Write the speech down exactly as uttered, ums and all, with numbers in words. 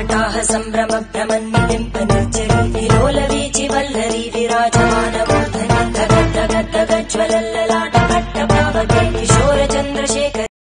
जटाः सम्भ्रम भ्रमन्निलिम्ब Nirjari विलोलवीचि Vallari विराजमानमूर्धनि धगद्धगद्धगज्ज्वलल्ललाट